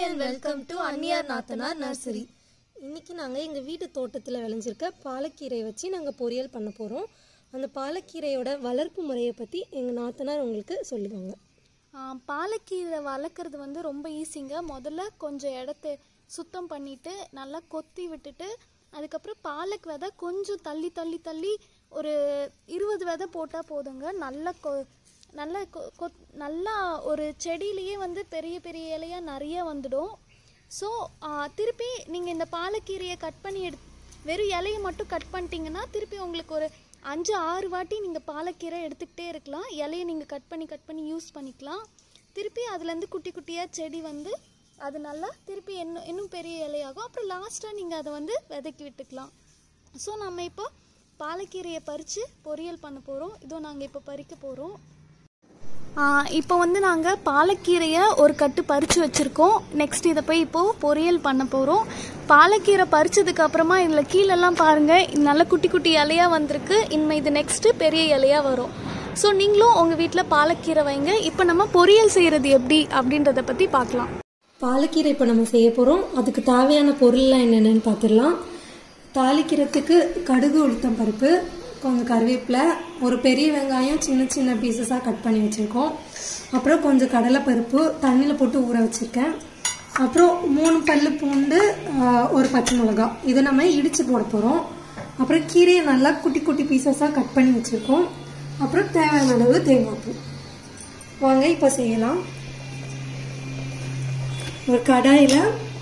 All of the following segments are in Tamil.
and welcome to அன்னியார் நாத்தனார் நர்சரி. இன்னைக்கு நாங்கள் எங்கள் வீட்டு தோட்டத்தில் விளைஞ்சிருக்க பாலக்கீரை வச்சு நாங்கள் பொரியல் பண்ண போகிறோம். அந்த பாலக்கீரையோட வளர்ப்பு முறையை பற்றி எங்கள் நாத்தனார் உங்களுக்கு சொல்லுவாங்க. பாலக்கீரை வளர்க்குறது வந்து ரொம்ப ஈஸிங்க. முதல்ல கொஞ்சம் இடத்த சுத்தம் பண்ணிவிட்டு நல்லா கொத்தி விட்டுட்டு அதுக்கப்புறம் பாலக் விதை கொஞ்சம் தள்ளி தள்ளி தள்ளி ஒரு 20 விதை போட்டால் போதுங்க. நல்லா ஒரு செடியிலேயே வந்து பெரிய பெரிய இலையாக நிறைய வந்துடும். ஸோ திருப்பி நீங்கள் இந்த பாலக்கீரையை கட் பண்ணி வெறும் இலையை மட்டும் கட் பண்ணிட்டீங்கன்னா திருப்பி உங்களுக்கு ஒரு 5-6 வாட்டி நீங்கள் பாலக்கீரை எடுத்துக்கிட்டே இருக்கலாம். இலையை நீங்கள் கட் பண்ணி யூஸ் பண்ணிக்கலாம். திருப்பி அதுலேருந்து குட்டி குட்டியாக செடி வந்து அது நல்லா திருப்பி இன்னும் பெரிய இலையாகும். அப்புறம் லாஸ்ட்டாக நீங்கள் அதை வந்து விதைக்கி விட்டுக்கலாம். ஸோ நம்ம இப்போ பாலக்கீரையை பறித்து பொரியல் பண்ண போகிறோம். இதோ நாங்கள் இப்போ பறிக்க போகிறோம். இப்போ வந்து நாங்கள் பாலக்கீரையை ஒரு கட்டு பறித்து வச்சுருக்கோம். நெக்ஸ்ட் இதை போய் இப்போது பொரியல் பண்ண போகிறோம். பாலக்கீரை பறித்ததுக்கு அப்புறமா இதில் கீழெல்லாம் பாருங்கள், நல்ல குட்டி குட்டி இலையாக வந்திருக்கு. இனிமேல் இது நெக்ஸ்ட்டு பெரிய இலையாக வரும். ஸோ நீங்களும் உங்கள் வீட்டில் பாலக்கீரை வைங்க. இப்போ நம்ம பொரியல் செய்கிறது எப்படி அப்படின்றத பற்றி பார்க்கலாம். பாலக்கீரை இப்போ நம்ம செய்ய போகிறோம். அதுக்கு தேவையான பொருள்லாம் என்னென்னு பார்த்துடலாம். தாளிக்கிறதுக்கு கடுகு, உளுத்தம் பருப்பு, கொஞ்சம் கருவேப்பிலை, ஒரு பெரிய வெங்காயம் சின்ன சின்ன பீசஸாக கட் பண்ணி வச்சுருக்கோம். அப்புறம் கொஞ்சம் கடலைப்பருப்பு தண்ணியில் போட்டு ஊற வச்சுருக்கேன். அப்புறம் 3 பல்லு பூண்டு, ஒரு பச்சை மிளகாய், இதை நம்ம இடித்து போட போகிறோம். அப்புறம் கீரையை நல்லா குட்டி குட்டி பீசஸாக கட் பண்ணி வச்சுருக்கோம். அப்புறம் தேவையான அளவு தேங்காய் பூ. வாங்க இப்போ செய்யலாம். ஒரு கடாயில்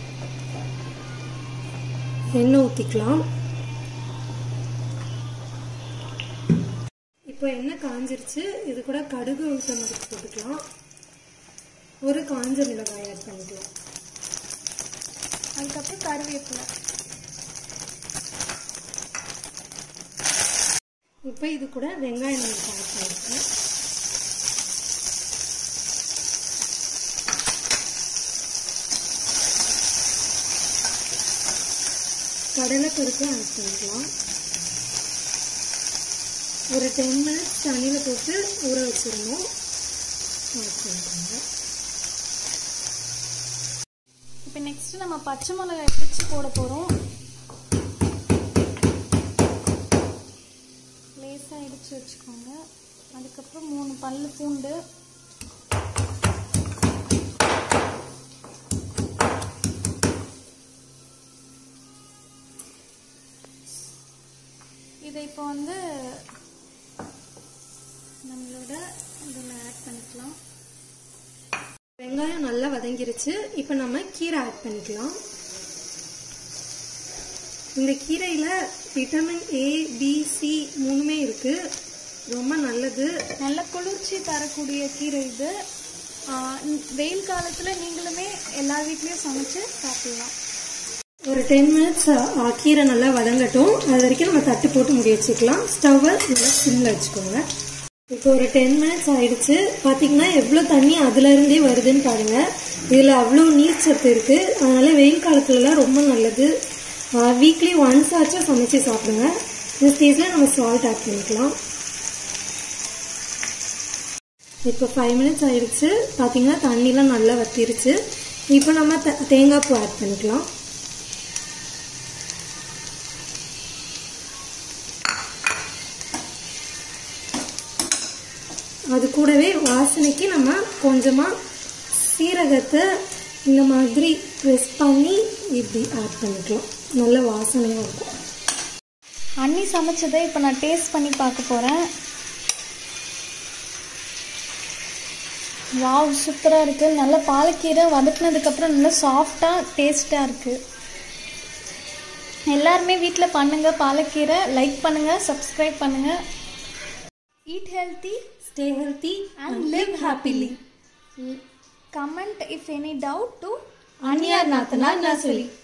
எண்ணெய் ஊற்றிக்கலாம். இப்போ எண்ணெய் காஞ்சிருச்சு. இது கூட கடுகு, உளுத்தம் பருப்பு போட்டுக்கலாம். ஒரு காஞ்ச மிளகாய் ஆட் பண்ணிக்கலாம். அதுக்கப்புறம் கருவேப்பிலை. இப்போ இது கூட வெங்காயம் ஆட் பண்ணிக்கலாம். கடலைப்பருப்பு ஆட் பண்ணிக்கலாம். ஒரு 10 மினிட்ஸ் தண்ணியில் போட்டு ஊற வச்சிடணும். ஆட் பண்ணிக்கோங்க. இப்போ நெக்ஸ்ட் நம்ம பச்சை மிளகாய் இடிச்சு போட போகிறோம். லேசாக இடிச்சு வச்சுக்கோங்க. அதுக்கப்புறம் 3 பல்லு பூண்டு, இதை இப்போ வந்து நம்மளோட இதில் ஆட் பண்ணிக்கலாம். வெங்காயம் நல்லா வதங்கிருச்சு. இப்போ நம்ம கீரை ஆட் பண்ணிக்கலாம். இந்த கீரையில் விட்டமின் A, B, C 3மே இருக்கு. ரொம்ப நல்லது. நல்ல குளிர்ச்சி தரக்கூடிய கீரை இது. வெயில் காலத்தில் நீங்களுமே எல்லா வீட்லேயும் சமைச்சு சாப்பிடலாம். ஒரு 10 மினிட்ஸ் கீரை நல்லா வதங்கட்டும். அது வரைக்கும் நம்ம தட்டு போட்டு மூடி வச்சுக்கலாம். ஸ்டவ்வை நல்லா சிம்மில் வச்சுக்கோங்க. இப்போ ஒரு 10 மினிட்ஸ் ஆயிடுச்சு. பார்த்தீங்கன்னா எவ்வளோ தண்ணி அதுலேருந்தே வருதுன்னு பாருங்கள். இதில் அவ்வளோ நீர் சத்து இருக்குது. அதனால வெயில் காலத்துலலாம் ரொம்ப நல்லது. வீக்லி ஒன்ஸ் ஆச்சும் சமைச்சு சாப்பிடுங்க. இந்த ஸ்டேஜில் நம்ம சால்ட் ஆட் பண்ணிக்கலாம். இப்போ 5 மினிட்ஸ் ஆயிடுச்சு. பார்த்தீங்கன்னா தண்ணிலாம் நல்லா வத்திருச்சு. இப்போ நம்ம தேங்காய் பூ ஆட் பண்ணிக்கலாம். அது கூடவே வாசனைக்கு நம்ம கொஞ்சமாக சீரகத்தை இந்த மாதிரி ப்ரெஸ் பண்ணி இப்படி ஆட் பண்ணிக்கலாம். நல்ல வாசனையாக இருக்கும். அண்ணி சமைச்சதை இப்போ நான் டேஸ்ட் பண்ணி பார்க்க போகிறேன். வாவ், சூப்பராக இருக்குது. நல்ல பாலக்கீரை வதக்குனதுக்கப்புறம் நல்லா சாஃப்டாக டேஸ்ட்டாக இருக்குது. எல்லாருமே வீட்டில் பண்ணுங்கள். பாலக்கீரை லைக் பண்ணுங்கள், சப்ஸ்கிரைப் பண்ணுங்கள். Eat healthy, stay healthy and live happily. Comment if any doubt to அன்னியார் நாத்தனார் நர்சரி.